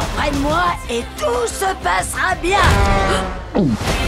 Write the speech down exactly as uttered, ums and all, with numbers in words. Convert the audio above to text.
jours près de moi et tout se passera bien.